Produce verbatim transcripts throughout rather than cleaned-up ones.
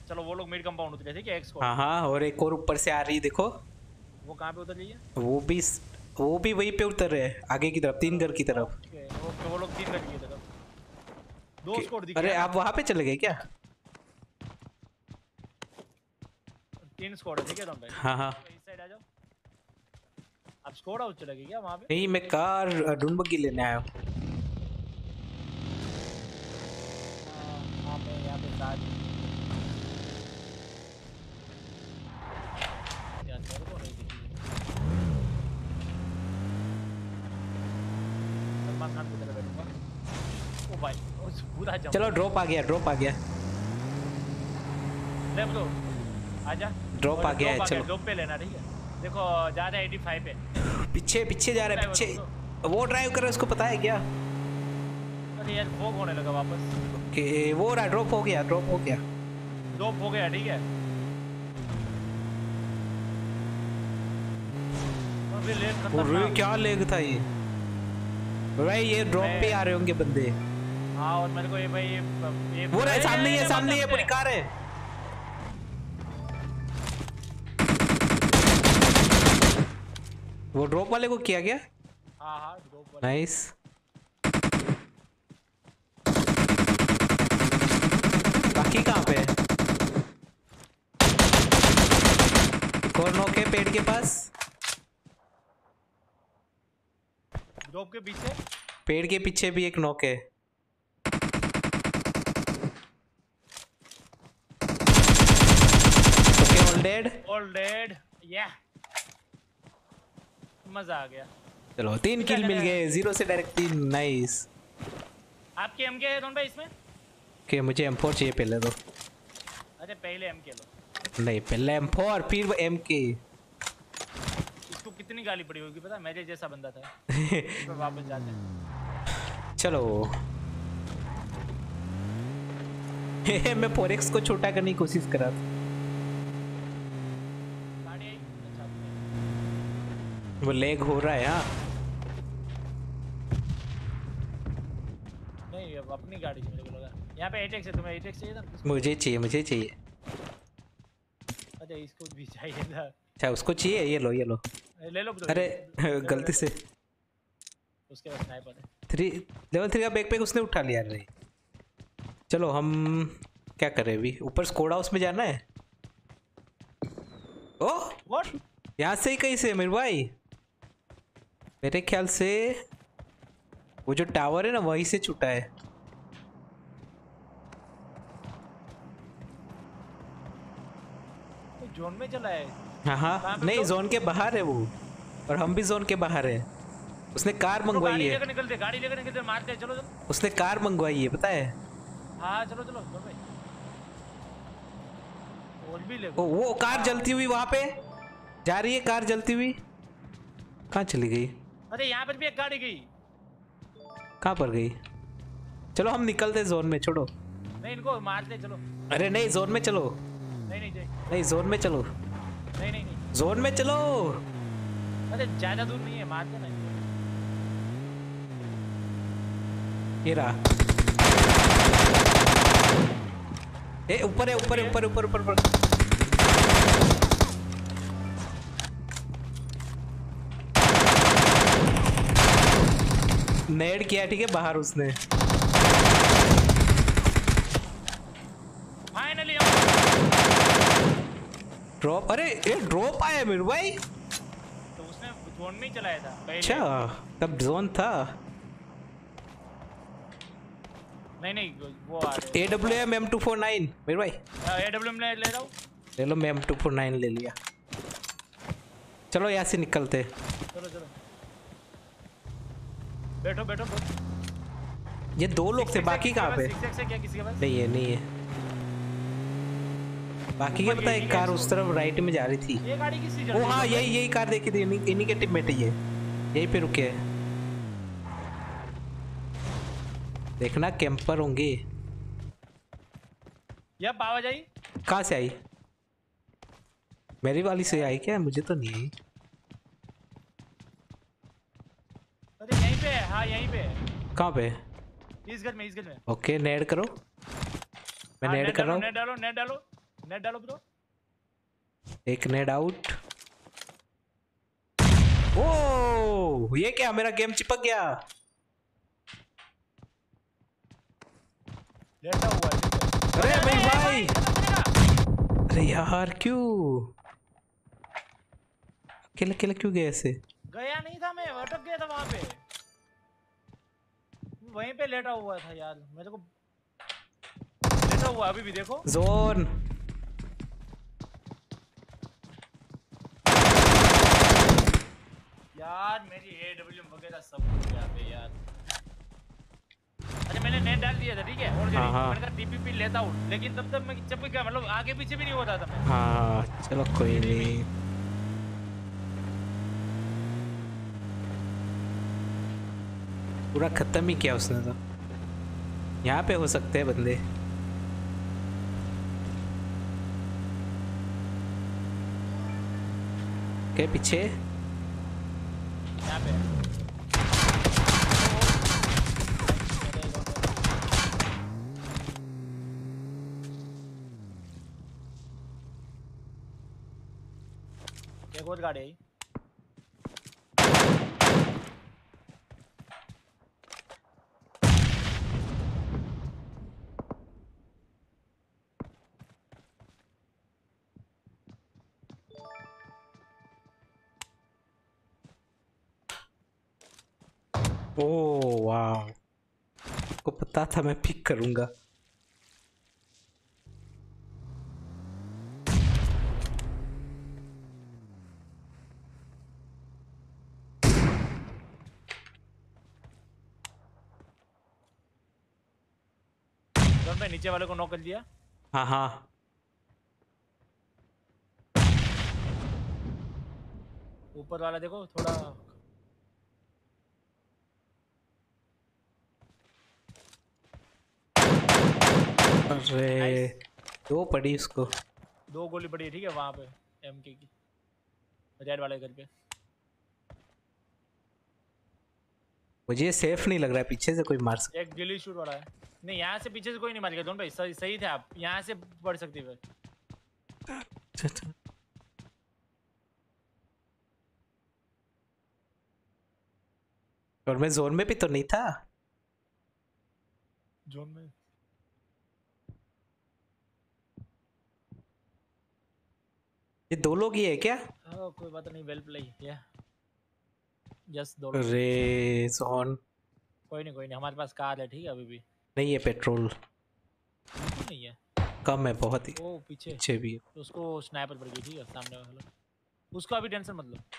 चलो वो लोग मिड कंपाउंड उतरे, ठीक है, एक स्क्वाड। हाँ हाँ, और एक और ऊपर से आ रही है, देखो। वो कहाँ पे उतर रही है? वो भी वो भी वहीं पे उतर रहे हैं, आगे की तरफ, तीन घर की तरफ। ओके ओके, वो लोग तीन घर की तरफ। दो कि- स्क्वाड दिखे अरे हैं ना? आप वहां पे चले गए क्या? तीन स्क्वाड है, ठीक है तुम भाई। हाँ हाँ। इस साइड आ जाओ। आप स्क्वाड हाउस चले गए क्या वहाँ पे? नहीं, मैं कार ढूंढ बग्गी लेने आया हूँ। हाँ पे यहाँ पे साथ यार मेरे को नहीं दिखी। सलमान खान की तरह बैठूंगा। ओ भाई, ओ पूरा जंप। चलो ड्रॉप आ गया, ड्रॉप आ गया। ले ब्रो, आजा। ड्रॉप आ गया है, चलो। ड्रॉप पे लेना, ठीक है। देखो जा रहा है पचासी पे। पीछे पीछे जा रहा है, पीछे। वो ड्राइव कर रहा है, उसको पता है क्या? अरे यार फोक होने लगा वापस। ओके, वो रहा, ड्रॉप हो गया, ड्रॉप हो गया। ड्रॉप हो गया, ठीक है। अबे लेग खतरनाक। क्या लेग था ये भाई, ये ड्रॉप पे आ रहे होंगे बंदे। हाँ, और मेरे को ये भाई ये, ये वो रहा, सामने ये सामने ये पूरी कार है। वो ड्रॉप वाले को किया गया। हाँ हाँ ड्रॉप वाले। नाइस। बाकी कहाँ पे है? एक और नॉक है पेड़ के पास। ड्रॉप के पीछे। पेड़ के पीछे भी एक नॉक है। Okay, all dead. All dead, या मजा आ गया। चलो तीन किल मिल गए, जीरो से डायरेक्ट तीन। नाइस। आपके एम के है दोनों भाई इसमें? ओके, मुझे एम फोर चाहिए पहले तो। अरे पहले एम के लो। नहीं, पहले एम फोर फिर एम के। इसको कितनी गाली पड़ी होगी पता है, मेरे जैसा बंदा था। तो वापस जाते हैं। चलो। मैं फोरेक्स को छोटा करने की कोशिश कर रहा था। गाड़ी आई। अच्छा, वो लेग हो रहा है। हाँ, नहीं अब अपनी गाड़ी से मेरे को लगा। यहाँ पे एटेक्स है, तुम्हें एटेक्स चाहिए था? मुझे चाहिए, मुझे चाहिए। अच्छा इसको भी चाहिए था। अच्छा, उसको चाहिए, ये लो ये लो। ले लो bro, अरे ले लो, गलती ले से। लो। उसके पास स्नाइपर है। थ्री लेवल थ्री का बैकपैक उसने उठा लिया रे। चलो हम क्या करें अभी? ऊपर स्कोडा हाउस में जाना है। Oh what? यहाँ से ही कहीं से मेरे भाई, मेरे ख्याल से वो जो टावर है ना वहीं से छूटा है। जोन में चला है। हाँ हाँ, नहीं जोन के बाहर है वो, और हम भी जोन के बाहर है। उसने कार मंगवाई गाड़ी है। लेकर निकलते, गाड़ी लेकर निकलते, मारते हैं, चलो चलो। उसने कार मंगवाई है, पता है? हाँ चलो चलो चलो भाई। और भी ले ओ, वो कार जलती हुई वहां पे जा रही है, कार जलती हुई। कहाँ चली गई? अरे यहाँ पर भी एक गाड़ी गई। कहाँ पर गई? चलो हम निकलते जोन में, छोड़ो। नहीं इनको मारते चलो। अरे नहीं, जोन में चलो। नहीं नहीं नहीं नहीं, जोन में चलो। नहीं नहीं नहीं। जोन में चलो। अरे ज्यादा दूर नहीं है, मारते ना। ये रहा। ए ऊपर है, ऊपर है, ऊपर ऊपर ऊपर ऊपर। नेड किया, ठीक है, बाहर उसने। फाइनली ड्रॉप, अरे ये ड्रॉप आया मेरे भाई। तो उसने जोन में ही चलाया था पहले। अच्छा, तब जोन था। नहीं नहीं वो आ रहे A W M M two four nine मेरे भाई। ए डब्ल्यू एम ले ले रहा हूँ। ले लो, मैं एम टू फोर नाइन ले लिया। चलो यहाँ से निकलते। चलो चलो बैठो बैठो बैठो। ये दो लोग थे, बाकी कहाँ पे? सिक्स एक्स है क्या किसी के पास? नहीं है, नहीं है। बाकी क्या पता, एक कार उस तरफ राइट में जा रही थी। ये गाड़ी किसकी चल ओ रही है? हाँ, यही यही कार देखी थी, इन्हीं इन्हीं के टीममेट है ये। यहीं पे रुके हैं। देखना कैंपर होंगे। ये आवाज आई कहाँ से आई? मेरी वाली से आई क्या? मुझे तो नहीं आई। अरे यहीं पे है। हाँ यहीं पे है। कहाँ पे? इस घर में, इस घर में। ओके, नेड करो। मैं हाँ, नेड कर रहा हूँ। नेट डालो नेट डालो नेट डालो ब्रो। एक नेट आउट। ओ ये क्या, मेरा गेम चिपक गया। लेटा हुआ है ठीक है। अरे अरे मेरे अरे भाई, खत्म करेगा। अरे यार क्यों अकेले अकेले क्यों गए ऐसे? गया नहीं था मैं, अटक गया था वहां पे, वहीं पे लेटा हुआ था यार, मेरे को लेटा हुआ अभी भी देखो। जोन यार मेरी एडब्ल्यूएम वगैरह सब कुछ यहाँ पे यार। अच्छा मैंने नेट डाल दिया था ठीक है ऑलरेडी, हाँ, हाँ। मैंने कहा टीपीपी लेता हूँ, लेकिन तब तक मैं चप गया, मतलब आगे पीछे भी नहीं हो रहा था मैं। हाँ चलो कोई नहीं। पूरा खत्म ही किया उसने तो। यहाँ पे हो सकते हैं बंदे। के पीछे यहाँ पे एक और गाड़ी आई। ओह वाह, को पता था मैं पिक करूंगा। तो मैं नीचे वाले को नॉक कर दिया। हाँ हाँ ऊपर वाला देखो थोड़ा। अरे दो पड़ी उसको। दो गोली पड़ी है ठीक है वहां पे एमके की, रेड वाले घर पे। मुझे सेफ नहीं लग रहा है, पीछे से कोई मार सकता। एक गिली शूट वाला है। नहीं यहाँ से पीछे से कोई नहीं मारेगा दोनों भाई, सही, सही थे आप, यहाँ से पड़ सकती है। और मैं जोन में भी तो नहीं था। जोन में ये दो लोग ही है क्या? हाँ कोई बात नहीं, वेल प्ले या जस्ट दो लोग। अरे जोन कोई नहीं कोई नहीं, हमारे पास कार है ठीक है अभी भी। नहीं है, पेट्रोल बिल्कुल नहीं है। कम है बहुत ही। वो पीछे पीछे भी है। तो उसको स्नाइपर पड़ गई ठीक है सामने वाला, उसको अभी टेंशन मत लो।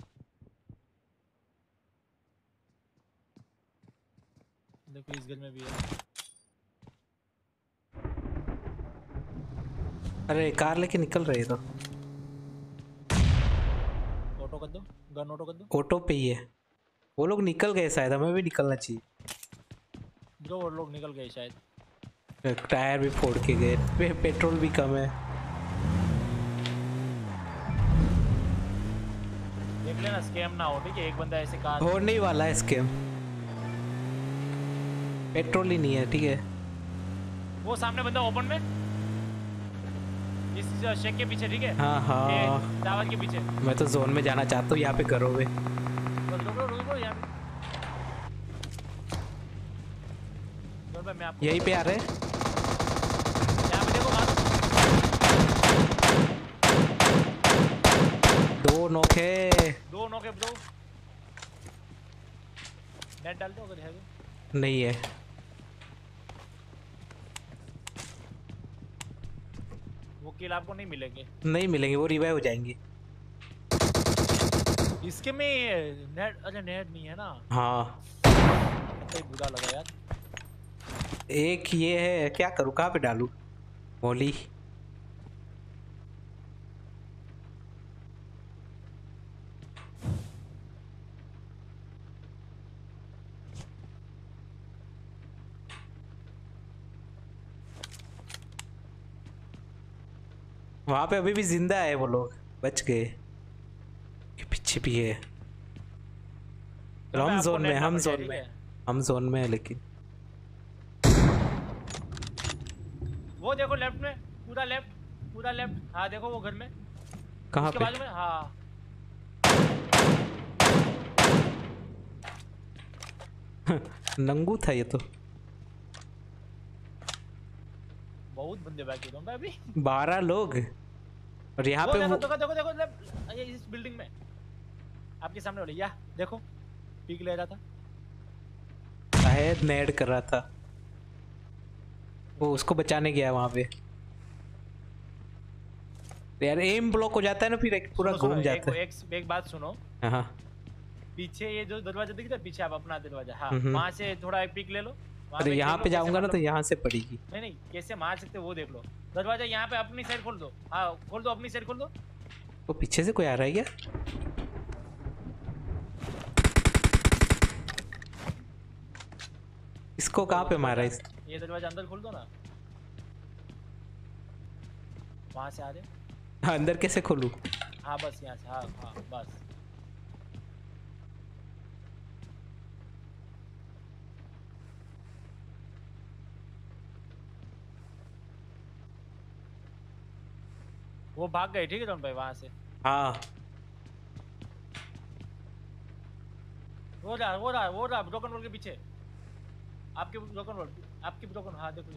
देखो इस घर में भी है। अरे कार लेके निकल रहे तो। ऑटो कर दो, गन ऑटो कर दो। ऑटो पे ही है। वो लोग निकल गए शायद, हमें भी निकलना चाहिए। जो वो लोग निकल गए शायद। टायर भी फोड़ के गए, पे, पेट्रोल भी कम है। देख लेना स्कैम ना हो ठीक है, एक बंदा ऐसे कार होने ही वाला है स्कैम। पेट्रोल ही नहीं है ठीक है। वो सामने बंदा ओपन में इस शेक के पीछे ठीक है। हाँ हाँ टावर के पीछे। मैं तो जोन में जाना चाहता हूँ, यहाँ पे करो वे। बस रुको रुको यहाँ पे। मैं आपको यहीं पे आ रहे। यहाँ पे देखो मारो। दो नॉक है। दो नॉक है ब्रो। नेट डाल दो अगर है तो। नहीं है। वो किल आपको नहीं मिलेंगे। नहीं मिलेंगे, वो रिवाइव हो जाएंगे। इसके में नेट, अच्छा नेट नहीं है ना। हाँ सही बुरा लगा यार। एक ये है, क्या करूँ, कहाँ पे डालूं मोली? वहां पे अभी भी जिंदा है वो लोग, बच गए। पीछे भी है। हम जोन में, हम जोन में, हम जोन में है लेकिन। वो देखो लेफ्ट में, पूरा लेफ्ट। पूरा लेफ्ट। हाँ देखो वो घर में, कहाँ उसके पे? बाजू में। हाँ नंगू था ये तो। बहुत बंदे बाकी तुम अभी। बारह लोग और यहाँ वो पे देखो वो देखो देखो देखो ले- ये इस बिल्डिंग में आपके सामने वाले, या देखो पीक ले रहा था। शायद नेड कर रहा था, वो उसको बचाने गया वहां पे। यार एम ब्लॉक हो जाता है ना, फिर एक पूरा सुनो सुनो घूम एक, जाता है। एक, एक बात सुनो, हाँ पीछे ये जो दरवाजा दिख रहा है पीछे, आप अपना दरवाजा, हाँ हम्म। वहां से थोड़ा एक पिक ले लो। वहां अरे पे यहाँ देख लो पे कैसे जाऊंगा ना मतलब, तो यहाँ से पड़ेगी। नहीं नहीं कैसे मार सकते वो देख लो। दरवाजा यहाँ पे अपनी साइड खोल दो, हाँ खोल दो अपनी साइड खोल दो। तो पीछे से कोई आ रहा है क्या? इसको कहाँ पे मारा इस? ये दरवाजा अंदर खोल दो ना, वहां से आ रहे। हाँ, अंदर कैसे खोलूं? हाँ बस यहाँ से, हाँ हाँ बस। वो भाग गए, ठीक है रोहन भाई वहां से। हाँ वो रहा वो रहा वो रहा ब्रोकन वॉल के पीछे, आपके ब्रोकन वॉल, आपकी ब्रोकन, हाँ देखो ये।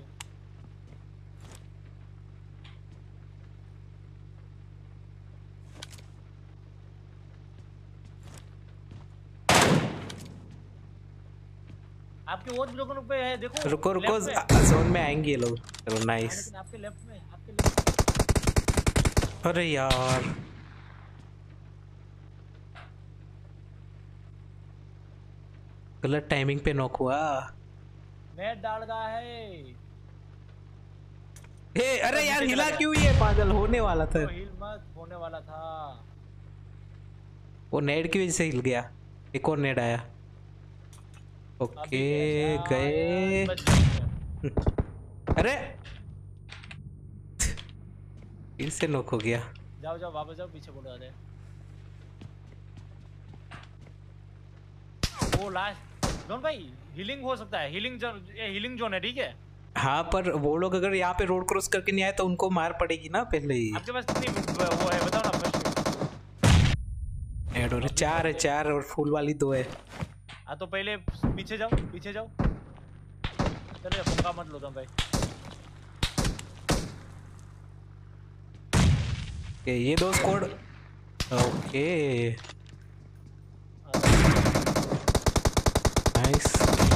आपके वो ब्रोकन पे है देखो। रुको रुको, left में। जोन में आएंगे ये लोग। चलो हाँ, नाइस। लेकिन आपके लेफ्ट में, आपके लेफ्ट। अरे यार गलत टाइमिंग पे नॉक हुआ। नेट डाल रहा है। ए, अरे यार हिला क्यों ये पागल? होने वाला था, तो हिल मत, होने वाला था। वो नेड की वजह से हिल गया। एक और नेड आया। ओके अभी गए। बच गए। अरे फिर से नॉक हो गया। जाओ जाओ वापस जाओ, पीछे बोल रहे। वो लास्ट जोन भाई हीलिंग हो सकता है, हीलिंग जोन, ये हीलिंग जोन है ठीक है। हाँ पर वो लोग अगर यहाँ पे रोड क्रॉस करके नहीं आए तो उनको मार पड़ेगी ना पहले ही। आपके पास कितनी वो है बताओ ना फर्स्ट। ऐड हो रहे चार है, चार और फुल वाली दो है। हाँ तो पहले पीछे जाओ, पीछे जाओ, चलो पंगा मत लो तुम भाई। ओके ये दो स्क्वाड। Okay nice.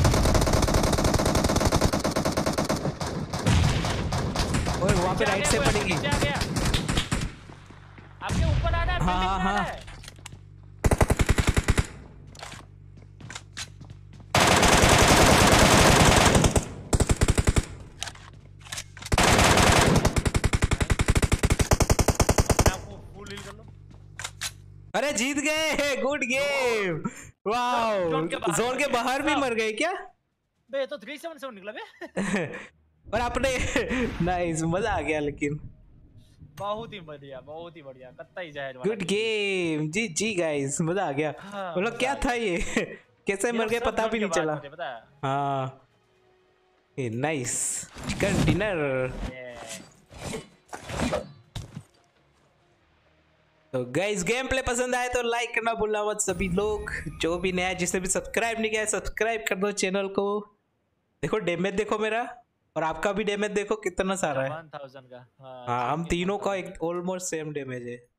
ओए वहाँ पे राइट से पड़ेगी। नीचे आ गया, आपके ऊपर आ रहा है। हाँ, building में आ हाँ। रहा है। आपको full heal कर लो। अरे जीत गए, गुड गेम। वाओ जोन के बाहर जोन के मर गए। बाहर भी सब। मर गए क्या? बे ये तो थ्री सेवन सेवन निकला बे। और आपने नाइस, मजा आ गया लेकिन। बहुत ही बढ़िया, बहुत ही बढ़िया, कत्ता जाहिर वाला। Good game, G G guys, मजा आ गया। हाँ, बोलो मजा क्या आ था ये? कैसे ये मर गए सब पता जोन भी के नहीं बाद चला। मुझे पता है। हाँ नाइस, चिकन डिनर। ये। तो गाइस गेम प्ले पसंद आए तो लाइक करना भूलना मत सभी लोग। जो भी नया, जिसने भी सब्सक्राइब नहीं किया है सब्सक्राइब कर दो चैनल को। देखो डैमेज देखो मेरा, और आपका भी डैमेज देखो कितना सारा है। वन थाउजेंड का। हाँ, हाँ हम चिकन तीनों का वन थाउजेंड एक ऑलमोस्ट सेम डैमेज है।